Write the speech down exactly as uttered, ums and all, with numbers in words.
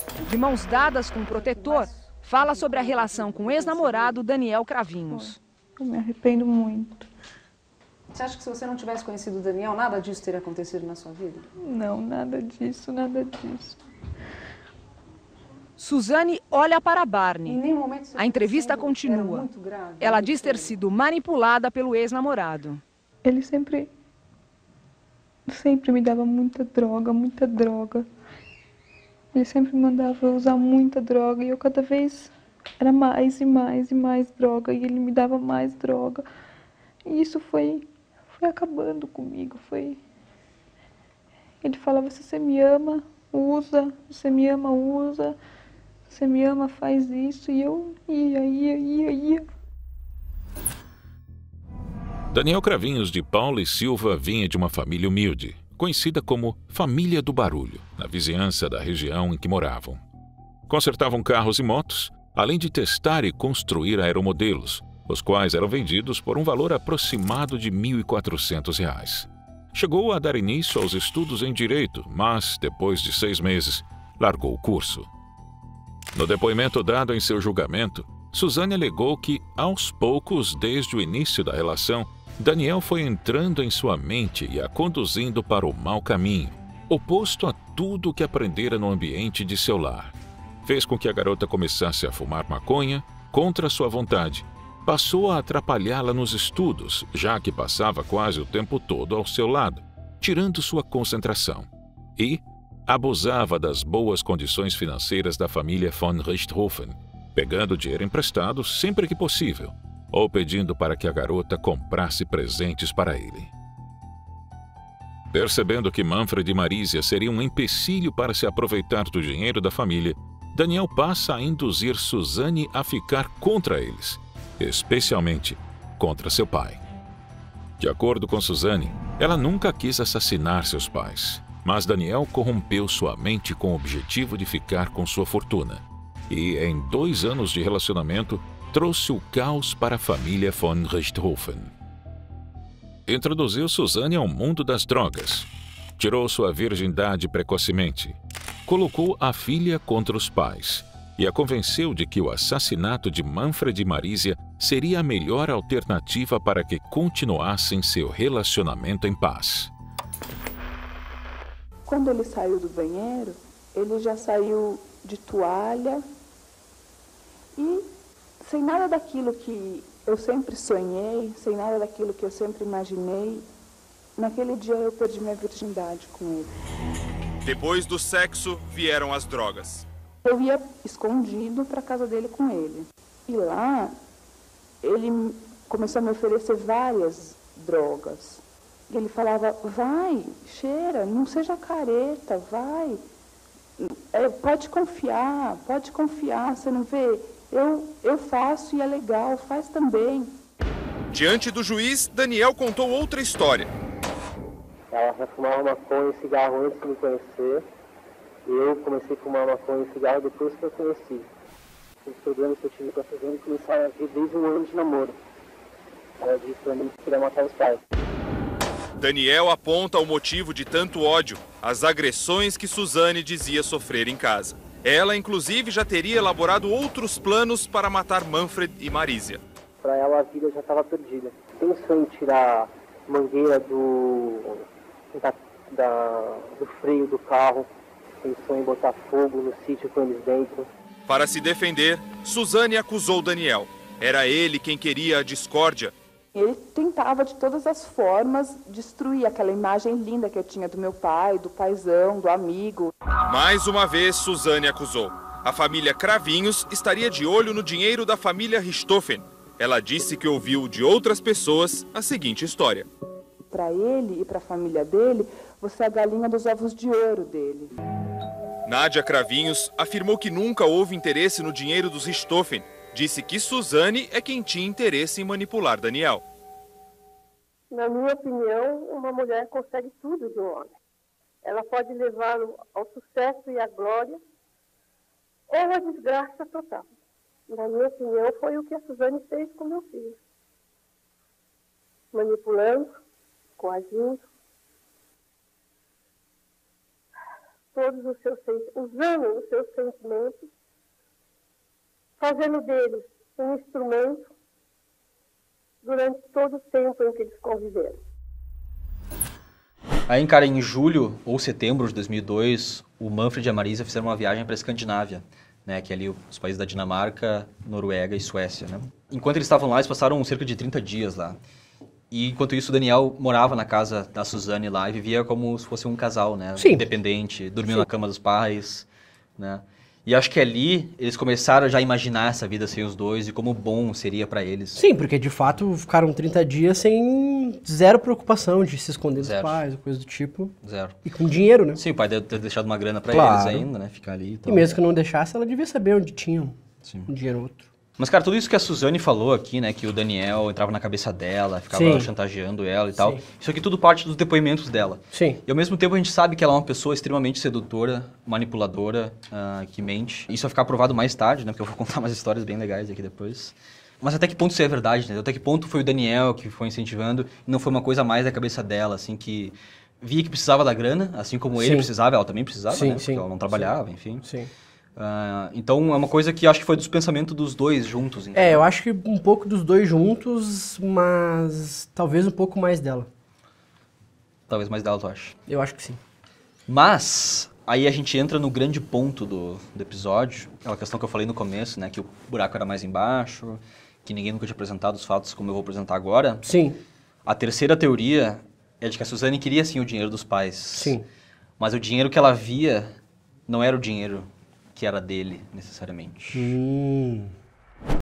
De mãos dadas com o protetor, fala sobre a relação com o ex-namorado Daniel Cravinhos. Eu me arrependo muito. Você acha que se você não tivesse conhecido o Daniel, nada disso teria acontecido na sua vida? Não, nada disso, nada disso. Suzane olha para Barney. Em nenhum momento A entrevista continua. Ela diz ter sido manipulada pelo ex-namorado. Ele sempre, sempre me dava muita droga, muita droga. Ele sempre me mandava eu usar muita droga e eu cada vez era mais e mais e mais droga e ele me dava mais droga. E isso foi, foi acabando comigo, foi... Ele falava, se você me ama, usa, se você me ama, usa, se você me ama, faz isso, e eu ia, ia, ia, ia. Daniel Cravinhos de Paula e Silva vinha de uma família humilde, conhecida como Família do Barulho, na vizinhança da região em que moravam. Consertavam carros e motos, além de testar e construir aeromodelos, os quais eram vendidos por um valor aproximado de mil e quatrocentos reais. Chegou a dar início aos estudos em Direito, mas, depois de seis meses, largou o curso. No depoimento dado em seu julgamento, Suzane alegou que, aos poucos, desde o início da relação, Daniel foi entrando em sua mente e a conduzindo para o mau caminho, oposto a tudo que aprendera no ambiente de seu lar. Fez com que a garota começasse a fumar maconha contra sua vontade. Passou a atrapalhá-la nos estudos, já que passava quase o tempo todo ao seu lado, tirando sua concentração. E abusava das boas condições financeiras da família von Richthofen, pegando dinheiro emprestado sempre que possível, ou pedindo para que a garota comprasse presentes para ele. Percebendo que Manfred e Marisia seriam um empecilho para se aproveitar do dinheiro da família, Daniel passa a induzir Suzane a ficar contra eles, especialmente contra seu pai. De acordo com Suzane, ela nunca quis assassinar seus pais, mas Daniel corrompeu sua mente com o objetivo de ficar com sua fortuna. E, em dois anos de relacionamento, trouxe o caos para a família von Richthofen. Introduziu Suzane ao mundo das drogas, tirou sua virgindade precocemente, colocou a filha contra os pais e a convenceu de que o assassinato de Manfred e Marisia seria a melhor alternativa para que continuassem seu relacionamento em paz. Quando ele saiu do banheiro, ele já saiu de toalha e sem nada daquilo que eu sempre sonhei, sem nada daquilo que eu sempre imaginei, naquele dia eu perdi minha virgindade com ele. Depois do sexo, vieram as drogas. Eu ia escondido para casa dele com ele. E lá, ele começou a me oferecer várias drogas. E ele falava, vai, cheira, não seja careta, vai. É, pode confiar, pode confiar, você não vê? Eu, eu faço e é legal, faz também. Diante do juiz, Daniel contou outra história. Ela já fumava maconha e cigarro antes de me conhecer. E eu comecei a fumar maconha e cigarro depois que eu conheci. Os problemas que eu tive com essa gente começaram a vir desde um ano de namoro. Ela disse pra mim que queria matar os pais. Daniel aponta o motivo de tanto ódio, as agressões que Suzane dizia sofrer em casa. Ela, inclusive, já teria elaborado outros planos para matar Manfred e Marisia. Para ela, a vida já estava perdida. Pensou em tirar mangueira do, da, da, do freio do carro. Pensou em botar fogo no sítio com eles dentro. Para se defender, Suzane acusou Daniel. Era ele quem queria a discórdia. Ele tentava de todas as formas destruir aquela imagem linda que eu tinha do meu pai, do paizão, do amigo. Mais uma vez, Suzane acusou. A família Cravinhos estaria de olho no dinheiro da família Richthofen. Ela disse que ouviu de outras pessoas a seguinte história. Para ele e para a família dele, você é a galinha dos ovos de ouro dele. Nádia Cravinhos afirmou que nunca houve interesse no dinheiro dos Richthofen. Disse que Suzane é quem tinha interesse em manipular Daniel. Na minha opinião, uma mulher consegue tudo de um homem. Ela pode levá-lo ao sucesso e à glória, ou à desgraça total. Na minha opinião, foi o que a Suzane fez com meu filho. Manipulando, coagindo. Por todos os seus sentimentos, usando os seus sentimentos, fazendo deles um instrumento durante todo o tempo em que eles conviveram. Aí, cara, em julho ou setembro de dois mil e dois, o Manfred e a Marisa fizeram uma viagem para a Escandinávia, né, que é ali os países da Dinamarca, Noruega e Suécia, né? Enquanto eles estavam lá, eles passaram cerca de trinta dias lá. E enquanto isso, o Daniel morava na casa da Suzane lá e vivia como se fosse um casal, né? Sim. Independente, dormindo Sim. na cama dos pais, né? E acho que ali eles começaram já a imaginar essa vida sem os dois e como bom seria para eles. Sim, porque de fato ficaram trinta dias sem zero preocupação de se esconder dos Zero. pais, coisa do tipo. Zero. E com dinheiro, né? Sim, o pai deve ter deixado uma grana para Claro. eles ainda, né? Ficar ali e tal. E mesmo que não deixasse, ela devia saber onde tinham Sim. um dinheiro ou outro. Mas, cara, tudo isso que a Suzane falou aqui, né? Que o Daniel entrava na cabeça dela, ficava Sim. chantageando ela e tal. Sim. Isso aqui tudo parte dos depoimentos dela. Sim. E ao mesmo tempo a gente sabe que ela é uma pessoa extremamente sedutora, manipuladora, uh, que mente. Isso vai ficar provado mais tarde, né? Porque eu vou contar umas histórias bem legais aqui depois. Mas até que ponto isso é verdade, né? Até que ponto foi o Daniel que foi incentivando e não foi uma coisa mais da cabeça dela, assim, que via que precisava da grana, assim como ele Sim. precisava, ela também precisava, Sim, né? Porque sim. ela não trabalhava, enfim. Sim. Uh, então é uma coisa que acho que foi dos pensamentos dos dois juntos. Então. É, eu acho que um pouco dos dois juntos, mas talvez um pouco mais dela. Talvez mais dela, tu acha? Eu acho que sim. Mas aí a gente entra no grande ponto do, do episódio, aquela questão que eu falei no começo, né? Que o buraco era mais embaixo, que ninguém nunca tinha apresentado os fatos como eu vou apresentar agora. Sim. A terceira teoria é de que a Suzane queria sim o dinheiro dos pais. Sim. Mas o dinheiro que ela via não era o dinheiro que era dele, necessariamente. Hum.